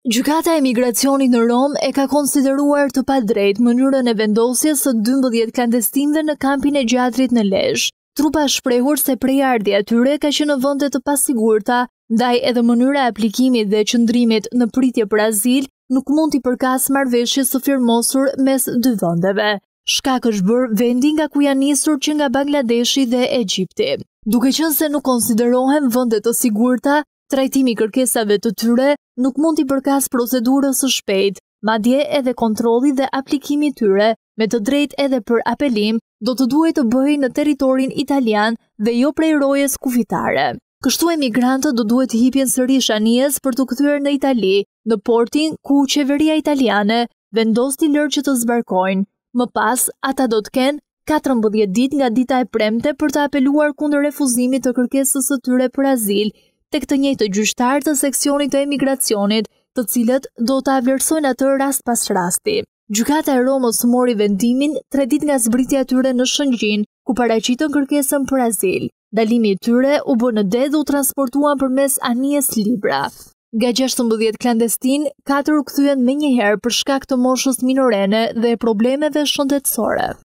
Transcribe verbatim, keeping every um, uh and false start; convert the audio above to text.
Gjykata e emigracionit në Romë e ka konsideruar të padrejtë mënyrën e vendosjes së dymbëdhjetë klandestinëve në kampin e Gjadërit në Lezhë. Trupa shprehur se prejardhja e tyre ka qenë në vende të pasigurta, ndaj edhe mënyra e aplikimit dhe qëndrimit në pritje për azil nuk mund t'i përkas marrëveshjes së firmosur mes dy vendeve. Shkak është bërë vendi nga ku janë nisur që nga Bangladeshi dhe Egjipti. Duke qenë se nuk konsiderohen vende të sigurta, trajtimi i kërkesave të tyre nuk mund t'i përkas procedurës së shpejt, madje edhe kontrolli dhe aplikimi i tyre me të drejtë edhe për apelim do të duhet të bëhej në territorin italian dhe jo prej rojes kufitare. Kështu emigrantët do duhet të hipjen sërish anijes për të kthyer në Itali, në portin ku qeveria italiane vendos t'i lërë që të zbarkojnë. Më pas, ata do të kenë katërmbëdhjetë ditë nga dita e premte për të apeluar kundër refuzimit të kërkesës së tyre për azil tek të njëjtë gjyqtarë të seksionit të emigracionit, të cilët do ta vlerësojnë atë rast pas rasti. Gjykata e Romës mori vendimin tre ditë nga zbritja e tyre në Shëngjin, ku paraqitën kërkesën për azil. Dalimi i tyre u bë në det dhe u transportuan përmes anijes libra. Nga gjashtëmbëdhjetë klandestin, katër u kthyen menjëherë për shkak të moshës minorene dhe problemeve shëndetësore.